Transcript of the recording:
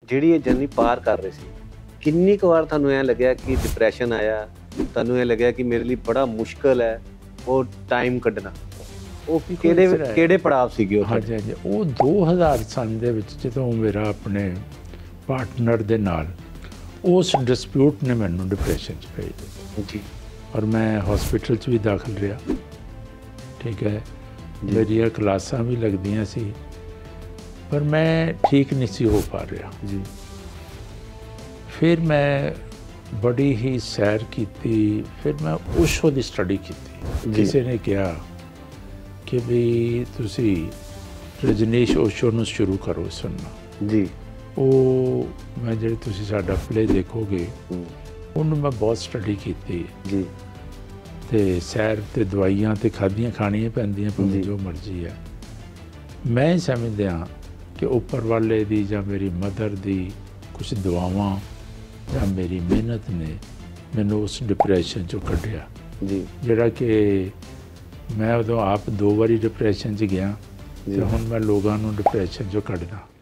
ਜਿਹੜੀ ਇਹ ਜਰਨੀ ਪਾਰ ਕਰ ਰਹੇ ਸੀ, ਕਿੰਨੀ ਕੁ ਵਾਰ ਤੁਹਾਨੂੰ ਐਂ ਲੱਗਿਆ ਕਿ ਡਿਪਰੈਸ਼ਨ ਆਇਆ, ਤੁਹਾਨੂੰ ਇਹ ਲੱਗਿਆ ਕਿ ਮੇਰੇ ਲਈ ਬੜਾ ਮੁਸ਼ਕਲ ਹੈ ਉਹ ਟਾਈਮ ਕੱਢਣਾ? ਉਹ ਕਿਹੜੇ ਪੜਾਅ ਸੀਗੇ ਉਹ? ਹਾਂਜੀ ਹਾਂਜੀ, ਉਹ 2000 ਸਾਲ ਦੇ ਵਿੱਚ ਜਦੋਂ ਮੇਰਾ ਆਪਣੇ ਪਾਰਟਨਰ ਦੇ ਨਾਲ ਉਸ ਡਿਸਪਿਊਟ ਨੇ ਮੈਨੂੰ ਡਿਪਰੈਸ਼ਨ 'ਚ ਭੇਜ ਜੀ। ਔਰ ਮੈਂ ਹਸਪੀਟਲ 'ਚ ਵੀ ਦਾਖਲ ਰਿਹਾ। ਠੀਕ ਹੈ, ਮੇਰੀਆਂ ਕਲਾਸਾਂ ਵੀ ਲੱਗਦੀਆਂ ਸੀ, ਪਰ ਮੈਂ ਠੀਕ ਨਹੀਂ ਸੀ ਹੋ ਪਾ ਰਿਹਾ ਜੀ। ਫਿਰ ਮੈਂ ਬੜੀ ਹੀ ਸੈਰ ਕੀਤੀ, ਫਿਰ ਮੈਂ ਓਸ਼ੋ ਦੀ ਸਟੱਡੀ ਕੀਤੀ। ਕਿਸੇ ਨੇ ਕਿਹਾ ਕਿ ਵੀ ਤੁਸੀਂ ਰਜਨੀਸ਼ ਓਸ਼ੋ ਨੂੰ ਸ਼ੁਰੂ ਕਰੋ ਸੁਣਨਾ ਜੀ। ਉਹ ਮੈਂ ਜਿਹੜੇ ਤੁਸੀਂ ਸਾਡਾ ਪਲੇ ਦੇਖੋਗੇ ਉਹਨੂੰ ਮੈਂ ਬਹੁਤ ਸਟੱਡੀ ਕੀਤੀ ਜੀ। ਤੇ ਸੈਰ ਤੇ ਦਵਾਈਆਂ ਤੇ ਖਾਣੀਆਂ ਪੈਂਦੀਆਂ, ਭਾਵੇਂ ਜੋ ਮਰਜ਼ੀ ਹੈ। ਮੈਂ ਸਮਝਦਾ ਕਿ ਉੱਪਰ ਵਾਲੇ ਦੀ ਜਾਂ ਮੇਰੀ ਮਦਰ ਦੀ ਕੁਝ ਦੁਆਵਾਂ ਜਾਂ ਮੇਰੀ ਮਿਹਨਤ ਨੇ ਮੈਨੂੰ ਉਸ ਡਿਪਰੈਸ਼ਨ 'ਚੋਂ ਕੱਢਿਆ ਜੀ। ਜਿਹੜਾ ਕਿ ਮੈਂ ਉਦੋਂ ਆਪ 2 ਵਾਰੀ ਡਿਪਰੈਸ਼ਨ 'ਚ ਗਿਆ ਤੇ ਹੁਣ ਮੈਂ ਲੋਕਾਂ ਨੂੰ ਡਿਪਰੈਸ਼ਨ 'ਚੋਂ ਕੱਢਦਾ।